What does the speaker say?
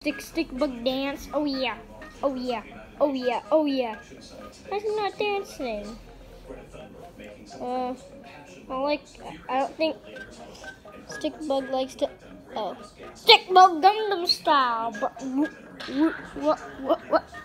Stick bug dance. Oh yeah. Oh yeah. Oh yeah. Oh yeah. That's not dancing. I don't think Stick Bug likes to. Oh, Stick Bug Gundam style. What?